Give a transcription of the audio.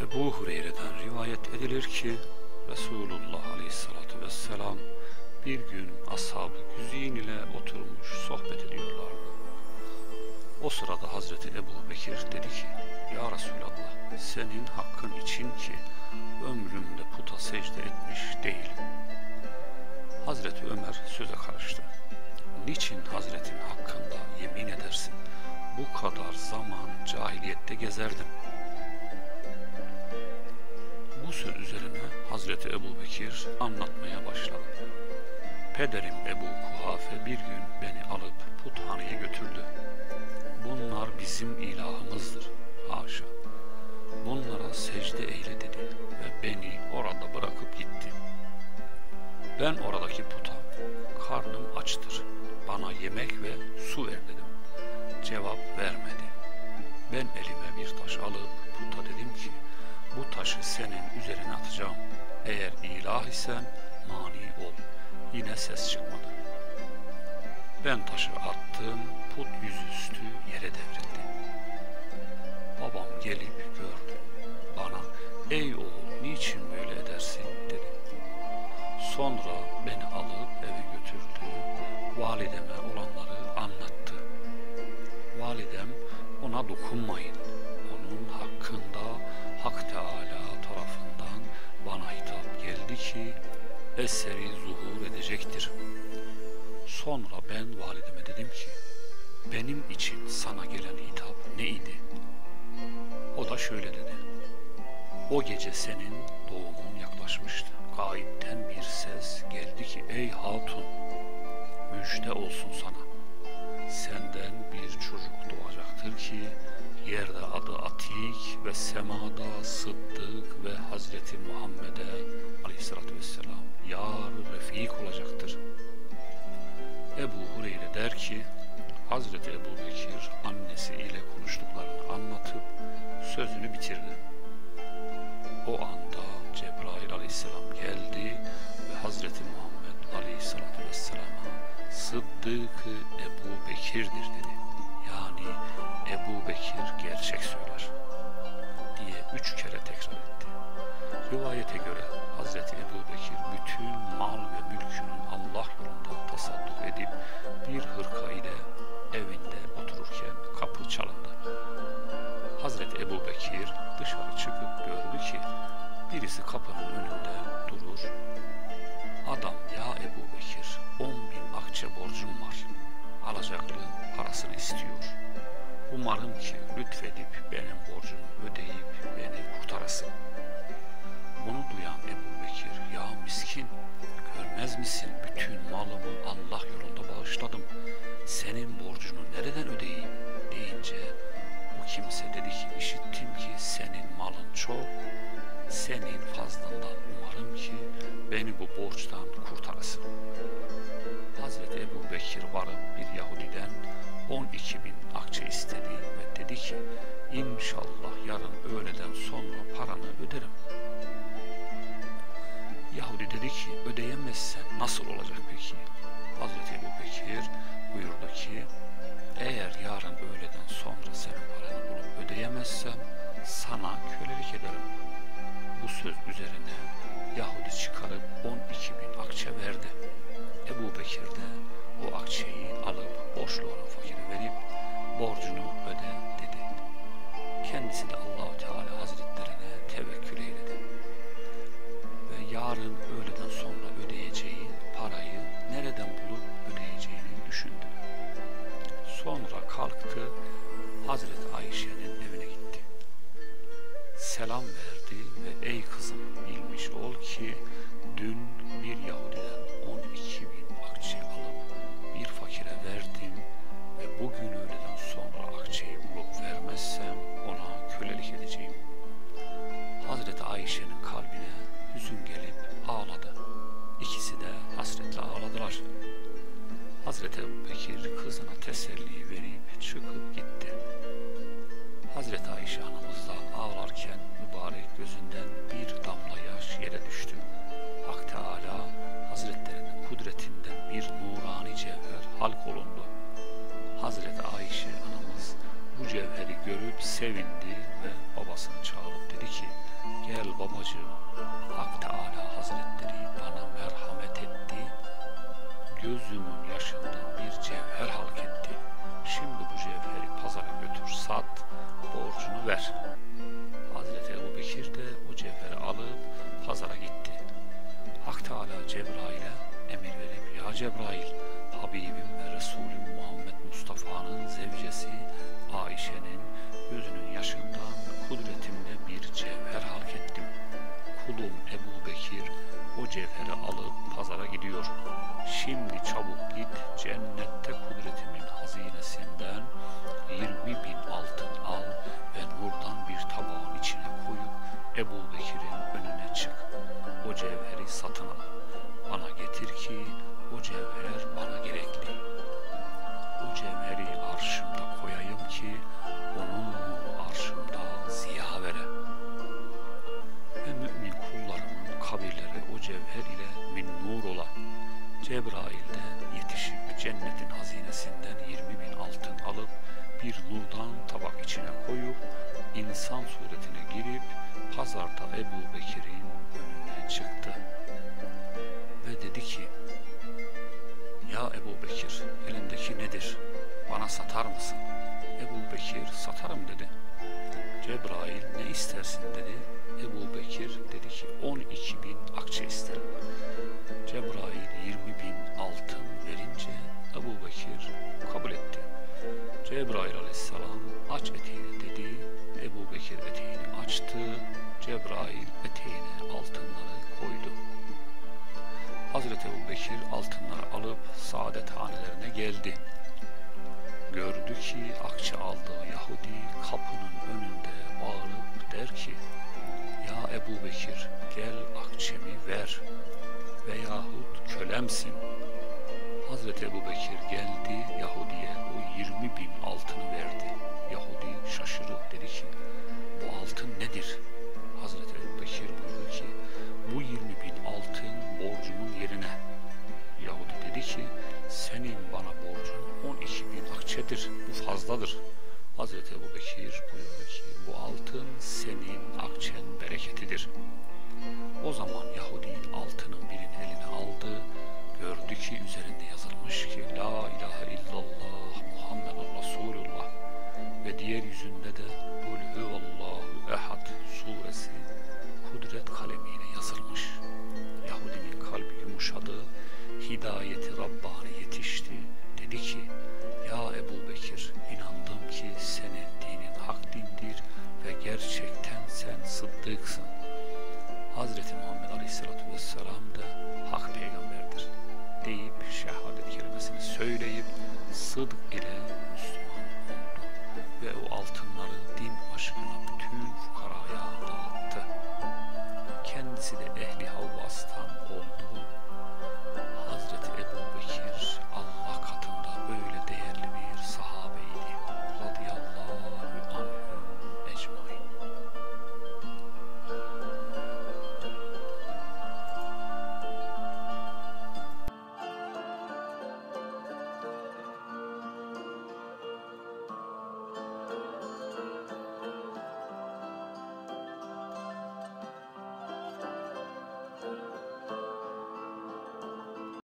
Ebu Hureyre'den rivayet edilir ki Resulullah Aleyhisselatü Vesselam bir gün ashab-ı güzin ile oturmuş sohbet ediyorlardı. O sırada Hazreti Ebu Bekir dedi ki, Ya Resulallah, senin hakkın için ki ömrümde puta secde etmiş değilim. Hazreti Ömer söze karıştı. Niçin Hazretin hakkında yemin edersin? Bu kadar zaman cahiliyette gezerdim. Bu söz üzerine Hazreti Ebu Bekir anlatmaya başladı. Pederim Ebu Kuhafe bir gün beni alıp puthaneye götürdü. Bunlar bizim ilahımızdır. Haşa. Bunlara secde eyle dedi ve beni orada bırakıp gitti. Ben oradaki puta, karnım açtır, bana yemek ve su ver dedim. Cevap vermedi. Ben elime bir taş alıp puta dedim ki, bu taşı senin üzerine atacağım. Eğer ilah isen mani ol. Yine ses çıkmadı. Ben taşı attım, put yüzüstü yere devrildi. Babam gelip gördü. Bana, ey oğul niçin böyle edersin dedi. Sonra beni alıp eve götürdü, valideme olanları anlattı. Validem, ona dokunmayın, onun hakkında Hak Teala tarafından bana hitap geldi ki eseri zuhur edecektir. Sonra ben valideme dedim ki, benim için sana gelen hitap neydi? O da şöyle dedi. O gece senin doğumun yaklaşmıştı. Gaipten bir ses geldi ki, ey hatun, müjde olsun sana. Senden bir çocuk doğacaktır ki yerde adı Atik ve semada Sıddık ve Hazreti Muhammed'e Aleyhisselatü Vesselam yar refik olacaktır. Ebu Hureyre der ki, Hazreti Ebu Bekir annesi ile konuştuklarını anlatıp sözünü bitirdi. O anda Cebrail Aleyhisselam geldi ve Hazreti Muhammed Aleyhisselatü Vesselam'a Sıddık-ı Ebu Bekir'dir dedi. Yani Ebu Bekir gerçek söyler diye 3 kere tekrar etti. Rivayete göre Hazreti Ebu Bekir bütün mal ve mülkünün Allah yolunda tasadduk edip bir hırka ile evinde otururken kapı çalındı. Hazreti Ebu Bekir dışarı çıkıp gördü ki birisi kapının önünde durur. Adam, ya Ebu Bekir, 10.000 akçe borcum var. Alacaklı parasını istiyor. Umarım ki lütfedip benim borcumu ödeyip beni kurtarasın. Bunu duyan Ebu Bekir, ya miskin, görmez misin bütün malımı Allah yolunda bağışladım. Senin borcunu nereden ödeyeyim deyince o kimse dedi ki, işittim ki senin malın çok, senin fazlından umarım ki beni bu borçtan kurtarasın. Hazreti Ebu Bekir varıp bir Yahudiden 12.000 akçe istedi ve dedi ki, İnşallah yarın öğleden sonra paranı öderim. Yahudi dedi ki, ödeyemezsen nasıl olacak peki? Hazreti Ebu Bekir buyurdu ki, eğer yarın öğleden sonra senin paranı bulup ödeyemezsem sana kölelik ederim. Bu söz üzerine Yahudi çıkarıp 12.000 akçe verdi. Ebu Bekir de o akçeyi alıp borçlu olan fakire verip borcunu öde dedi. Kendisi de Allah-u Teala Hazretlerine tevekkül eyledi. Ve yarın öğleden sonra ödeyeceği parayı nereden bulup ödeyeceğini düşündü. Sonra kalktı, Hazreti Ayşe'nin evine gitti. Selam verdi ve ey kızım, bilmiş ol ki dün bir Yahudiden 12.000 akçe alıp bir fakire verdim ve bugün öğleden sonra akçeyi bulup vermezsem ona kölelik edeceğim. Hazreti Ayşe'nin kalbine hüzün gelip ağladı. İkisi de hasretle ağladılar. Hazreti Ebu Bekir kızına teselli verip çıkıp gitti. Hazreti Ayşe anamız da ağlarken mübarek gözünden bir damla yaş yere düştü. Hak Teala Hazretlerinin kudretinden bir nurani cevher halk olundu. Hazreti Ayşe anamız bu cevheri görüp sevindi ve babasını çağırıp dedi ki, Gel babacığım, Hak Teala Hazretleri bana merhamet etti, gözümün yaşından bir cevher halk etti. Şimdi bu cevheri pazara götür, sat, borcunu ver. Hazreti Ebubekir de o cevheri alıp pazara gitti. Hak Teala Cebrail'e emir verip, ya Cebrail, Habibim ve Resulüm Muhammed Mustafa'nın zevcesi Ayşe'nin gözünün yaşından kudretimle bir cevher halk ettim. Kulum Ebubekir o cevheri alıp pazara gidiyor. Şimdi çabuk git, cennette kudretimin hazinesinden 20.000 altın al ve nurdan bir tabağın içine koyup Ebubekir'in önüne çık. O cevheri satın al. Bana getir ki o cevher bana gerekli. O cevheri arşımda koyayım ki onun nuru arşımda ziya vere. Ve mümin kullarımın kabirleri o cevher ile min nur ola. Cebrail de yetişip cennetin hazinesinden 20.000 altın alıp bir nurdan tabak içine koyup insan suretine girip pazarda Ebubekir'in önüne çıktı. Ve dedi ki, ya Ebubekir, elindeki nedir? Bana satar mısın? Ebubekir, satarım dedi. Cebrail, ne istersin dedi. Ebubekir dedi ki 12.000 akçe isterim. Cebrail 20.000 altın verince Ebubekir kabul etti. Cebrail aleyhisselam aç eteğini dedi. Ebubekir eteğini açtı. Cebrail eteğine altınları koydu. Hazreti Ebubekir altınları alıp saadethanelerine geldi. Gördü ki akçe aldığı Yahudi kapının önünde bağırıp der ki, ya Ebubekir, gel akçemi ver veyahut kölemsin. Hazreti Ebubekir geldi Yahudi'ye o 20.000 altını verdi. Yahudi şaşırıp dedi ki, bu altın nedir? Hazreti Ebubekir buyurdu ki, bu 20.000 altın borcumun yerine. Yahudi dedi ki, senin bana borcun 12.000 akçedir, bu fazladır. Hazreti Ebubekir buyurdu ki, bu altın senin akçen bereketidir. O zaman Yahudi altının birini eline aldı, gördü ki üzerinde yazılmış ki La ilahe illallah Muhammedun Resulullah ve diğer yüzünde de Kul huvallahu ehad suresi kudret kalemiyle yazılmış. Yahudinin kalbi yumuşadı, hidayeti Rabbani yetişti. Dedi ki, ya Ebubekir, inandım ki senin dinin hak dindir ve gerçekten sen sıddıksın. Hazreti Muhammed Aleyhisselatü Vesselam da hak peygamberdir deyip şehadet kelimesini söyleyip sıdk ile Müslüman oldu ve o altınları din aşkına